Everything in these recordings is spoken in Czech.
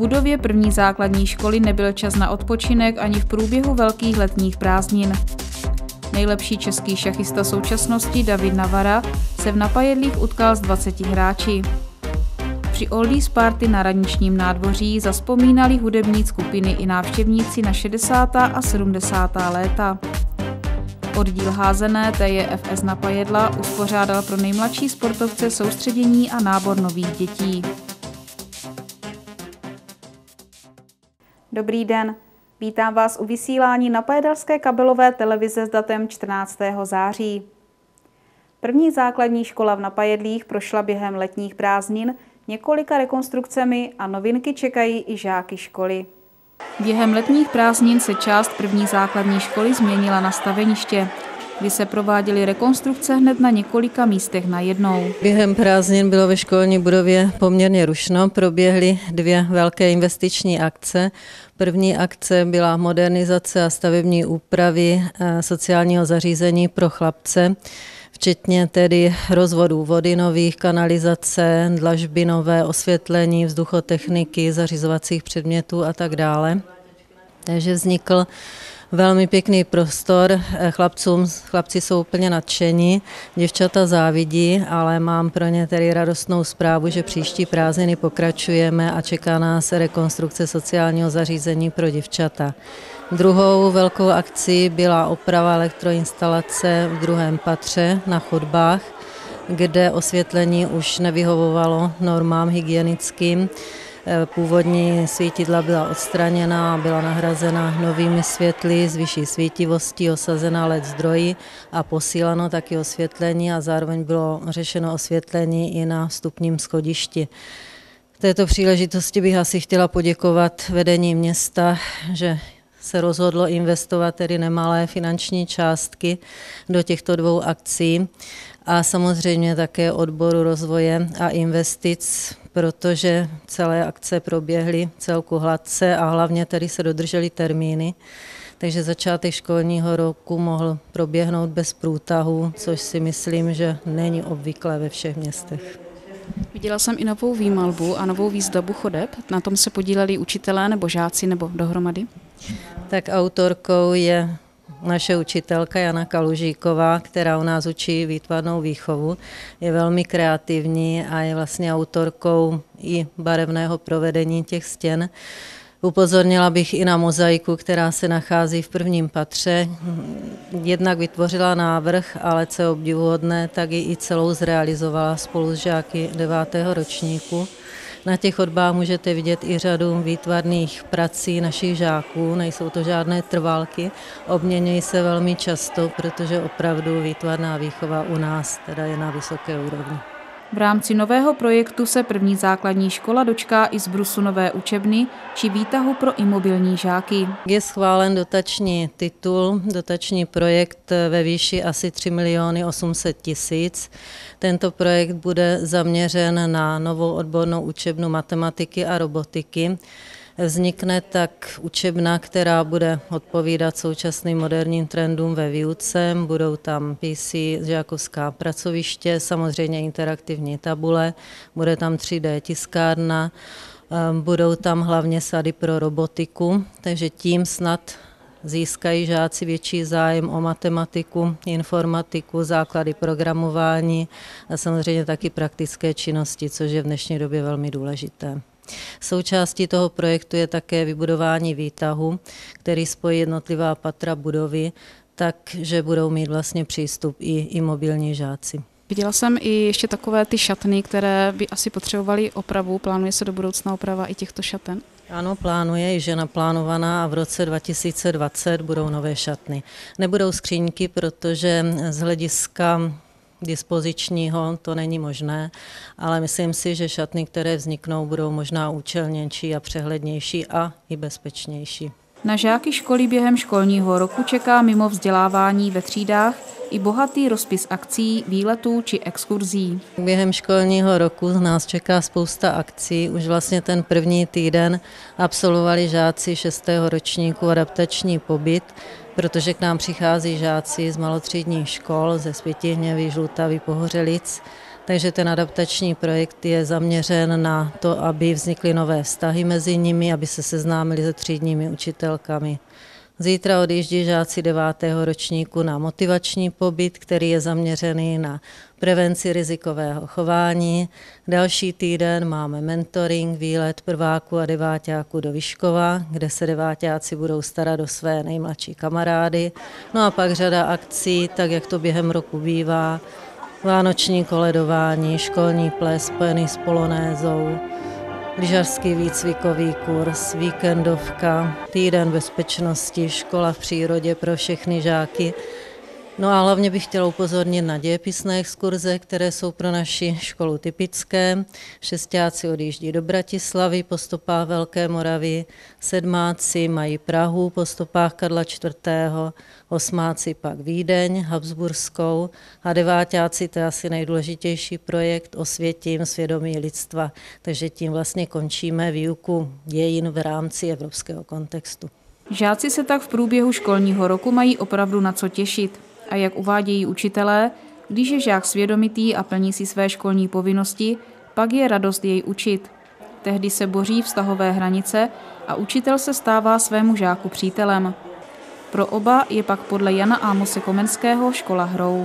budově první základní školy nebyl čas na odpočinek ani v průběhu velkých letních prázdnin. Nejlepší český šachista současnosti David Navara se v Napajedlích utkal s 20 hráči. Při Oldies Party na Radničním nádvoří zazpomínali hudební skupiny i návštěvníci na 60. a 70. léta. Oddíl házené TJFS Napajedla uspořádal pro nejmladší sportovce soustředění a nábor nových dětí. Dobrý den, vítám vás u vysílání Napajedlské kabelové televize s datem 14. září. První základní škola v Napajedlích prošla během letních prázdnin několika rekonstrukcemi a novinky čekají i žáky školy. Během letních prázdnin se část první základní školy změnila na staveniště, kdy se prováděly rekonstrukce hned na několika místech najednou. Během prázdnin bylo ve školní budově poměrně rušno, proběhly dvě velké investiční akce. První akce byla modernizace a stavební úpravy sociálního zařízení pro chlapce, včetně tedy rozvodů vody nových, kanalizace, dlažby nové, osvětlení, vzduchotechniky, zařizovacích předmětů a tak dále. Takže vznikl velmi pěkný prostor, chlapci jsou úplně nadšení, děvčata závidí, ale mám pro ně tedy radostnou zprávu, že příští prázdniny pokračujeme a čeká nás rekonstrukce sociálního zařízení pro děvčata. Druhou velkou akcí byla oprava elektroinstalace v druhém patře na chodbách, kde osvětlení už nevyhovovalo normám hygienickým. Původní svítidla byla odstraněna a byla nahrazena novými světly s vyšší svítivostí, osazena LED zdroji a posíleno taky osvětlení a zároveň bylo řešeno osvětlení i na vstupním schodišti. V této příležitosti bych asi chtěla poděkovat vedení města, že se rozhodlo investovat tedy nemalé finanční částky do těchto dvou akcí a samozřejmě také odboru rozvoje a investic, protože celé akce proběhly celku hladce a hlavně tedy se dodržely termíny, takže začátek školního roku mohl proběhnout bez průtahu, což si myslím, že není obvyklé ve všech městech. Viděla jsem i novou výmalbu a novou výzdobu chodeb. Na tom se podíleli učitelé nebo žáci nebo dohromady? Tak autorkou je naše učitelka Jana Kalužíková, která u nás učí výtvarnou výchovu. Je velmi kreativní a je vlastně autorkou i barevného provedení těch stěn. Upozornila bych i na mozaiku, která se nachází v prvním patře. Jednak vytvořila návrh, ale co je obdivuhodné, tak ji i celou zrealizovala spolu s žáky 9. ročníku. Na těch chodbách můžete vidět i řadu výtvarných prací našich žáků, nejsou to žádné trvalky, obměňují se velmi často, protože opravdu výtvarná výchova u nás teda je na vysoké úrovni. V rámci nového projektu se první základní škola dočká i zbrusu nové učebny či výtahu pro imobilní žáky. Je schválen dotační titul, dotační projekt ve výši asi 3 800 000. Tento projekt bude zaměřen na novou odbornou učebnu matematiky a robotiky. Vznikne tak učebna, která bude odpovídat současným moderním trendům ve výuce. Budou tam PC, žákovská pracoviště, samozřejmě interaktivní tabule, bude tam 3D tiskárna, budou tam hlavně sady pro robotiku, takže tím snad získají žáci větší zájem o matematiku, informatiku, základy programování a samozřejmě taky praktické činnosti, což je v dnešní době velmi důležité. Součástí toho projektu je také vybudování výtahu, který spojí jednotlivá patra budovy, takže budou mít vlastně přístup i mobilní žáci. Viděla jsem i ještě takové ty šatny, které by asi potřebovaly opravu. Plánuje se do budoucna oprava i těchto šaten? Ano, plánuje, již je naplánovaná a v roce 2020 budou nové šatny. Nebudou skříňky, protože z hlediska dispozičního to není možné, ale myslím si, že šatny, které vzniknou, budou možná účelnější a přehlednější a i bezpečnější. Na žáky školy během školního roku čeká mimo vzdělávání ve třídách i bohatý rozpis akcí, výletů či exkurzí. Během školního roku nás čeká spousta akcí. Už vlastně ten první týden absolvovali žáci 6. ročníku adaptační pobyt, protože k nám přichází žáci z malotřídních škol, ze Světihněvy, Žlutavy, Pohořelic Takže ten adaptační projekt je zaměřen na to, aby vznikly nové vztahy mezi nimi, aby se seznámili se třídními učitelkami. Zítra odjíždí žáci 9. ročníku na motivační pobyt, který je zaměřený na prevenci rizikového chování. Další týden máme mentoring, výlet prváků a deváťáků do Vyškova, kde se deváťáci budou starat o své nejmladší kamarády. No a pak řada akcí, tak jak to během roku bývá, vánoční koledování, školní ples spojený s polonézou, lyžařský výcvikový kurz, víkendovka, týden bezpečnosti, škola v přírodě pro všechny žáky. No a hlavně bych chtěla upozornit na dějepisné exkurze, které jsou pro naši školu typické. Šestáci odjíždí do Bratislavy po stopách Velké Moravy, sedmáci mají Prahu po stopách Karla IV., osmáci pak Vídeň, Habsburskou a deváťáci, to je asi nejdůležitější projekt, Osvětím svědomí lidstva. Takže tím vlastně končíme výuku dějin v rámci evropského kontextu. Žáci se tak v průběhu školního roku mají opravdu na co těšit. A jak uvádějí učitelé, když je žák svědomitý a plní si své školní povinnosti, pak je radost jej učit. Tehdy se boří vztahové hranice a učitel se stává svému žáku přítelem. Pro oba je pak podle Jana Ámose Komenského škola hrou.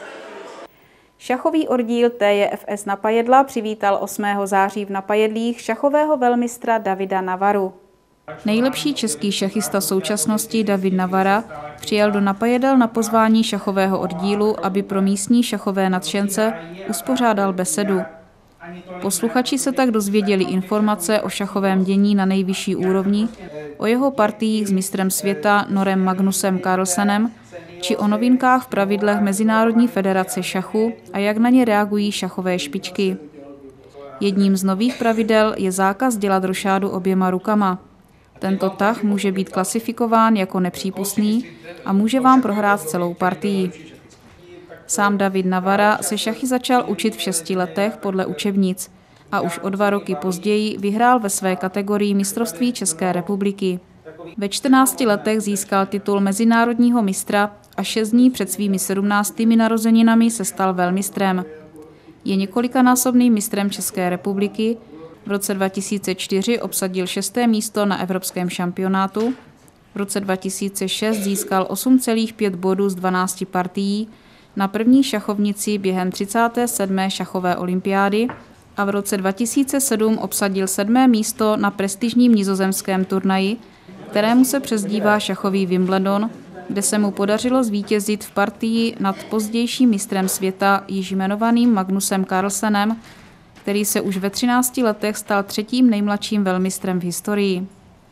Šachový oddíl TJFS Napajedla přivítal 8. září v Napajedlích šachového velmistra Davida Navaru. Nejlepší český šachista současnosti David Navara přijel do Napajedel na pozvání šachového oddílu, aby pro místní šachové nadšence uspořádal besedu. Posluchači se tak dozvěděli informace o šachovém dění na nejvyšší úrovni, o jeho partiích s mistrem světa Norem Magnusem Carlsenem, či o novinkách v pravidlech Mezinárodní federace šachu a jak na ně reagují šachové špičky. Jedním z nových pravidel je zákaz dělat rošádu oběma rukama. Tento tah může být klasifikován jako nepřípustný a může vám prohrát celou partii. Sám David Navara se šachy začal učit v 6 letech podle učebnic a už o 2 roky později vyhrál ve své kategorii mistrovství České republiky. Ve 14 letech získal titul mezinárodního mistra a 6 dní před svými 17. narozeninami se stal velmistrem. Je několikanásobným mistrem České republiky. V roce 2004 obsadil 6. místo na evropském šampionátu. V roce 2006 získal 8,5 bodů z 12 partií na první šachovnici během 37. šachové olympiády a v roce 2007 obsadil 7. místo na prestižním nizozemském turnaji, kterému se přezdívá šachový Wimbledon, kde se mu podařilo zvítězit v partii nad pozdějším mistrem světa již jmenovaným Magnusem Carlsenem, který se už ve 13 letech stal 3. nejmladším velmistrem v historii.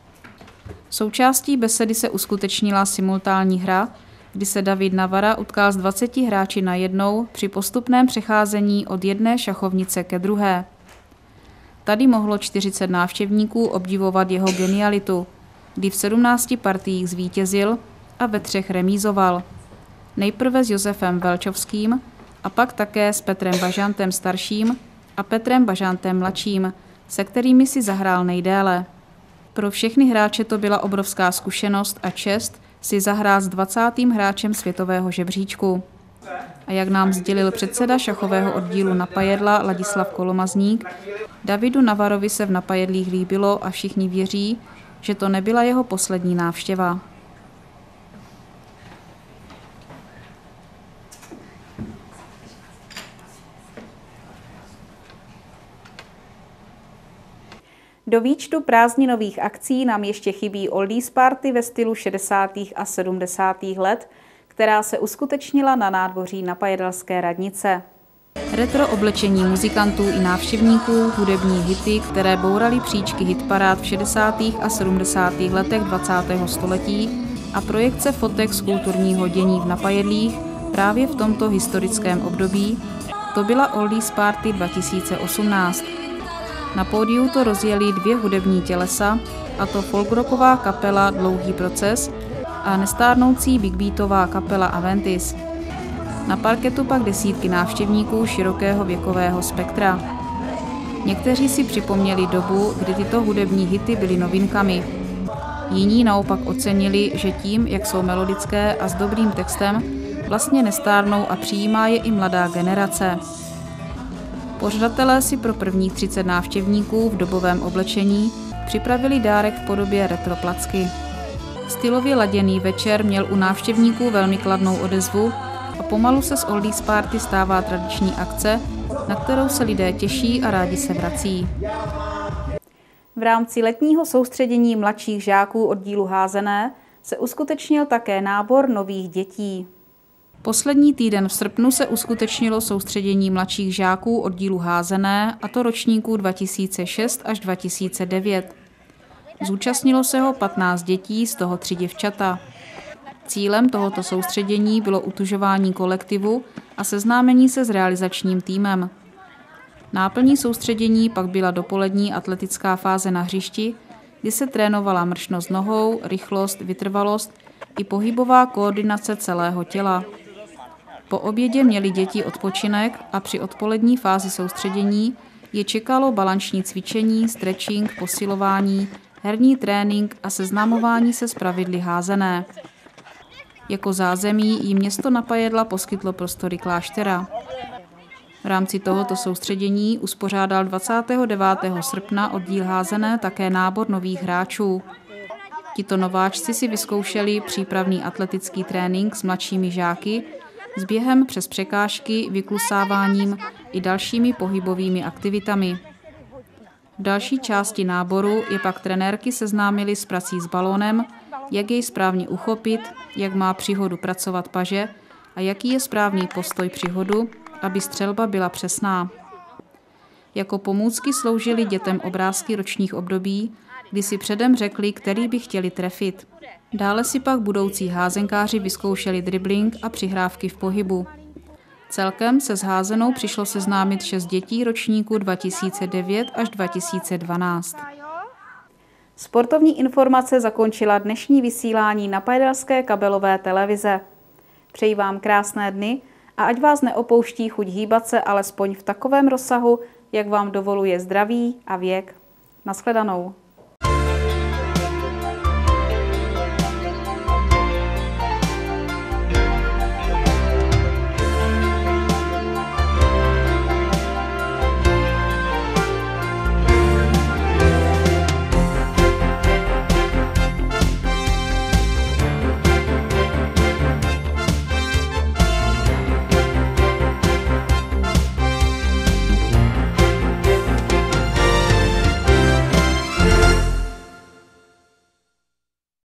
Součástí besedy se uskutečnila simultánní hra, kdy se David Navara utkal s 20 hráči najednou při postupném přecházení od jedné šachovnice ke druhé. Tady mohlo 40 návštěvníků obdivovat jeho genialitu, kdy v 17 partiích zvítězil a ve 3 remízoval. Nejprve s Josefem Velčovským a pak také s Petrem Bažantem starším a Petrem Bažantem mladším, se kterými si zahrál nejdéle. Pro všechny hráče to byla obrovská zkušenost a čest si zahrát s 20. hráčem světového žebříčku. A jak nám sdělil předseda šachového oddílu Napajedla Ladislav Kolomazník, Davidu Navarovi se v Napajedlích líbilo a všichni věří, že to nebyla jeho poslední návštěva. Do výčtu prázdninových akcí nám ještě chybí Oldies Party ve stylu 60. a 70. let, která se uskutečnila na nádvoří Napajedelské radnice. Retro oblečení muzikantů i návštěvníků, hudební hity, které bouraly příčky hitparád v 60. a 70. letech 20. století a projekce fotek z kulturního dění v Napajedlích právě v tomto historickém období, to byla Oldies Party 2018. Na pódiu to rozjeli 2 hudební tělesa, a to folkrocková kapela Dlouhý proces a nestárnoucí bigbeatová kapela Aventis. Na parketu pak desítky návštěvníků širokého věkového spektra. Někteří si připomněli dobu, kdy tyto hudební hity byly novinkami. Jiní naopak ocenili, že tím, jak jsou melodické a s dobrým textem, vlastně nestárnou a přijímá je i mladá generace. Pořadatelé si pro prvních 30 návštěvníků v dobovém oblečení připravili dárek v podobě retro placky. Stylově laděný večer měl u návštěvníků velmi kladnou odezvu a pomalu se z Oldies Party stává tradiční akce, na kterou se lidé těší a rádi se vrací. V rámci letního soustředění mladších žáků oddílu házené se uskutečnil také nábor nových dětí. Poslední týden v srpnu se uskutečnilo soustředění mladších žáků oddílu házené, a to ročníků 2006 až 2009. Zúčastnilo se ho 15 dětí, z toho 3 děvčata. Cílem tohoto soustředění bylo utužování kolektivu a seznámení se s realizačním týmem. Náplní soustředění pak byla dopolední atletická fáze na hřišti, kdy se trénovala mršnost nohou, rychlost, vytrvalost i pohybová koordinace celého těla. Po obědě měli děti odpočinek a při odpolední fázi soustředění je čekalo balanční cvičení, stretching, posilování, herní trénink a seznamování se s pravidly házené. Jako zázemí jí město Napajedla poskytlo prostory kláštera. V rámci tohoto soustředění uspořádal 29. srpna oddíl házené také nábor nových hráčů. Tito nováčci si vyzkoušeli přípravný atletický trénink s mladšími žáky, s během přes překážky, vyklusáváním i dalšími pohybovými aktivitami. V další části náboru je pak trenérky seznámily s prací s balónem, jak jej správně uchopit, jak má při hodu pracovat paže a jaký je správný postoj při hodu, aby střelba byla přesná. Jako pomůcky sloužily dětem obrázky ročních období, kdy si předem řekli, který by chtěli trefit. Dále si pak budoucí házenkáři vyzkoušeli dribbling a přihrávky v pohybu. Celkem se s házenou přišlo seznámit 6 dětí ročníků 2009 až 2012. Sportovní informace zakončila dnešní vysílání Napajedelské kabelové televize. Přeji vám krásné dny a ať vás neopouští chuť hýbat se alespoň v takovém rozsahu, jak vám dovoluje zdraví a věk. Naschledanou.